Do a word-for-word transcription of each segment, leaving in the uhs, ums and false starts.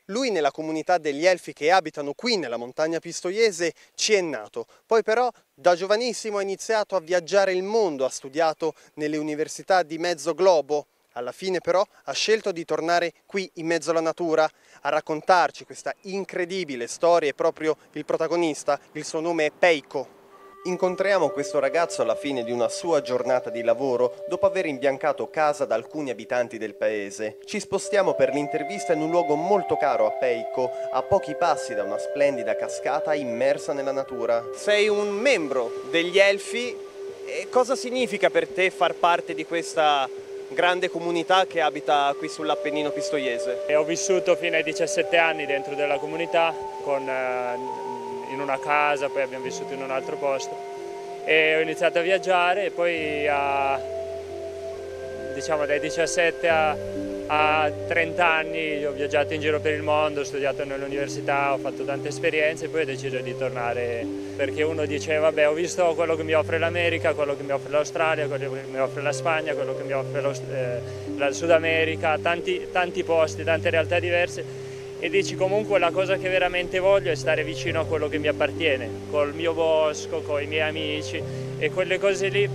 Lui nella comunità degli Elfi che abitano qui nella montagna pistoiese ci è nato, poi però da giovanissimo ha iniziato a viaggiare il mondo, ha studiato nelle università di mezzo globo, alla fine però ha scelto di tornare qui in mezzo alla natura a raccontarci questa incredibile storia. È proprio il protagonista, il suo nome è Peiko. Incontriamo questo ragazzo alla fine di una sua giornata di lavoro dopo aver imbiancato casa da alcuni abitanti del paese. Ci spostiamo per l'intervista in un luogo molto caro a Peiko, a pochi passi da una splendida cascata immersa nella natura. Sei un membro degli Elfi e cosa significa per te far parte di questa grande comunità che abita qui sull'Appennino pistoiese? E ho vissuto fino ai diciassette anni dentro della comunità con... Eh, in una casa, poi abbiamo vissuto in un altro posto e ho iniziato a viaggiare e poi a, diciamo dai diciassette a, a trenta anni ho viaggiato in giro per il mondo, ho studiato nell'università, ho fatto tante esperienze e poi ho deciso di tornare perché uno dice vabbè ho visto quello che mi offre l'America, quello che mi offre l'Australia, quello che mi offre la Spagna, quello che mi offre lo, eh, la Sud America, tanti, tanti posti, tante realtà diverse. E dici comunque la cosa che veramente voglio è stare vicino a quello che mi appartiene, col mio bosco, con i miei amici e quelle cose lì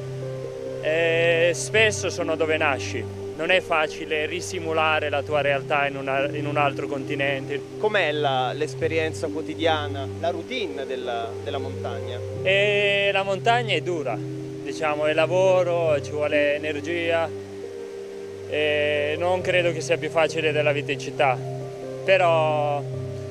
eh, spesso sono dove nasci. Non è facile risimulare la tua realtà in, una, in un altro continente. Com'è l'esperienza quotidiana, la routine della, della montagna? E la montagna è dura, diciamo, è lavoro, ci vuole energia e non credo che sia più facile della vita in città. Però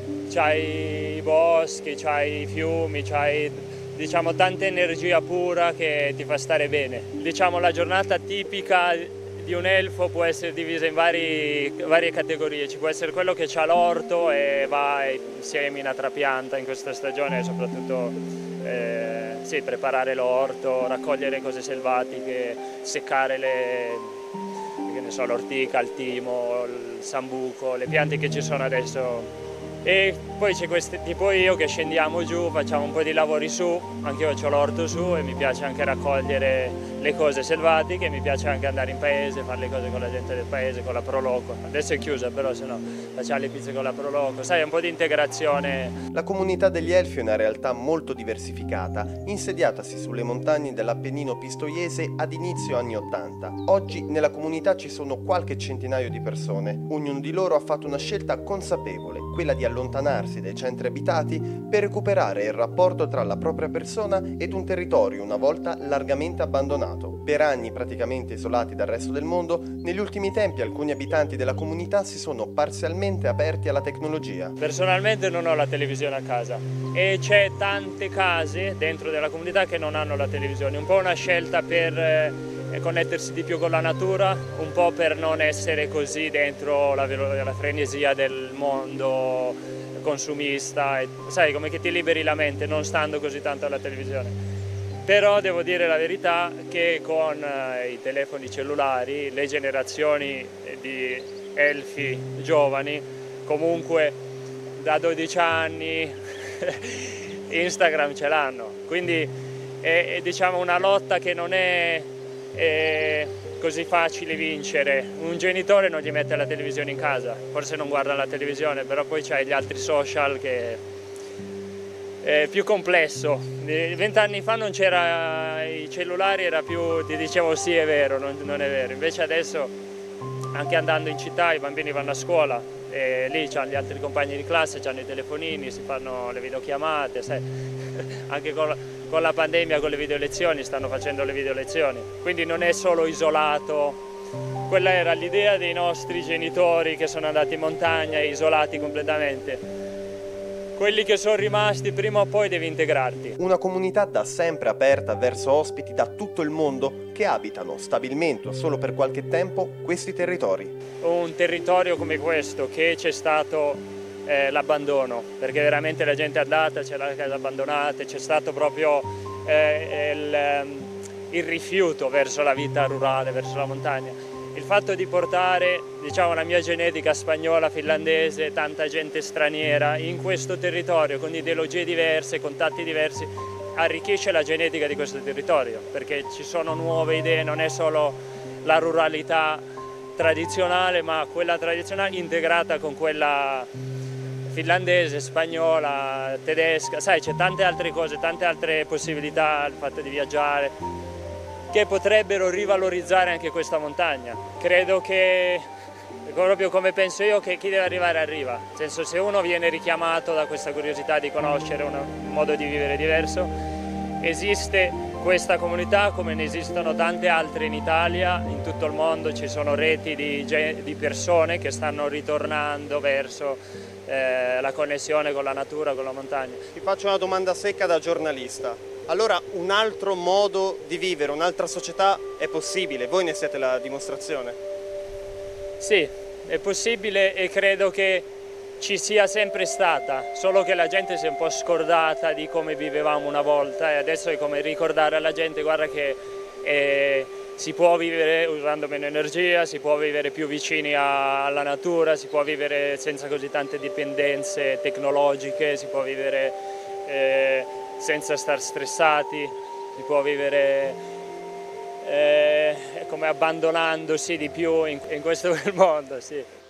c'hai i boschi, c'hai i fiumi, c'hai diciamo tanta energia pura che ti fa stare bene. Diciamo la giornata tipica di un elfo può essere divisa in vari, varie categorie, ci può essere quello che ha l'orto e va e semina, trapianta in questa stagione, soprattutto eh, sì, preparare l'orto, raccogliere cose selvatiche, seccare le... So, l'ortica, il timo, il sambuco, le piante che ci sono adesso. E poi c'è questi, tipo io che scendiamo giù, facciamo un po' di lavori su, anche io ho l'orto su e mi piace anche raccogliere le cose selvatiche, mi piace anche andare in paese, fare le cose con la gente del paese, con la Proloco. Adesso è chiusa però se no facciamo le pizze con la Proloco, sai, un po' di integrazione. La comunità degli Elfi è una realtà molto diversificata, insediatasi sulle montagne dell'Appennino pistoiese ad inizio anni ottanta. Oggi nella comunità ci sono qualche centinaio di persone, ognuno di loro ha fatto una scelta consapevole, quella di allontanarsi dai centri abitati per recuperare il rapporto tra la propria persona ed un territorio una volta largamente abbandonato. Per anni praticamente isolati dal resto del mondo, negli ultimi tempi alcuni abitanti della comunità si sono parzialmente aperti alla tecnologia. Personalmente non ho la televisione a casa e c'è tante case dentro della comunità che non hanno la televisione, un po' una scelta per eh, connettersi di più con la natura, un po' per non essere così dentro la, la frenesia del mondo consumista, e, sai, come che ti liberi la mente non stando così tanto alla televisione. Però devo dire la verità che con eh, i telefoni cellulari le generazioni di elfi giovani comunque da dodici anni Instagram ce l'hanno, quindi è, è diciamo una lotta che non è, è così facile vincere. Un genitore non gli mette la televisione in casa, forse non guarda la televisione, però poi c'hai gli altri social che è più complesso. Vent'anni fa non c'era i cellulari, era più, ti dicevo sì è vero, non, non è vero, invece adesso anche andando in città i bambini vanno a scuola e lì c'hanno gli altri compagni di classe, c'hanno i telefonini, si fanno le videochiamate, sai? Anche con la, con la pandemia, con le video lezioni, stanno facendo le video lezioni, quindi non è solo isolato. Quella era l'idea dei nostri genitori che sono andati in montagna isolati completamente. Quelli che sono rimasti prima o poi devi integrarti. Una comunità da sempre aperta verso ospiti da tutto il mondo che abitano stabilmente o solo per qualche tempo questi territori. Un territorio come questo che c'è stato eh, l'abbandono, perché veramente la gente è andata, c'è la casa abbandonata, c'è stato proprio eh, il, il rifiuto verso la vita rurale, verso la montagna. Il fatto di portare, diciamo, la mia genetica spagnola, finlandese, tanta gente straniera in questo territorio con ideologie diverse, contatti diversi, arricchisce la genetica di questo territorio, perché ci sono nuove idee, non è solo la ruralità tradizionale, ma quella tradizionale integrata con quella finlandese, spagnola, tedesca, sai, c'è tante altre cose, tante altre possibilità, il fatto di viaggiare, che potrebbero rivalorizzare anche questa montagna. Credo che, proprio come penso io, che chi deve arrivare arriva, nel senso, se uno viene richiamato da questa curiosità di conoscere un modo di vivere diverso, esiste questa comunità come ne esistono tante altre in Italia, in tutto il mondo ci sono reti di, di persone che stanno ritornando verso eh, la connessione con la natura, con la montagna. Ti faccio una domanda secca da giornalista. Allora, un altro modo di vivere, un'altra società è possibile? Voi ne siete la dimostrazione? Sì, è possibile e credo che ci sia sempre stata, solo che la gente si è un po' scordata di come vivevamo una volta e adesso è come ricordare alla gente, guarda che eh, si può vivere usando meno energia, si può vivere più vicini a, alla natura, si può vivere senza così tante dipendenze tecnologiche, si può vivere eh, senza star stressati, si può vivere eh, come abbandonandosi di più in, in questo mondo, sì.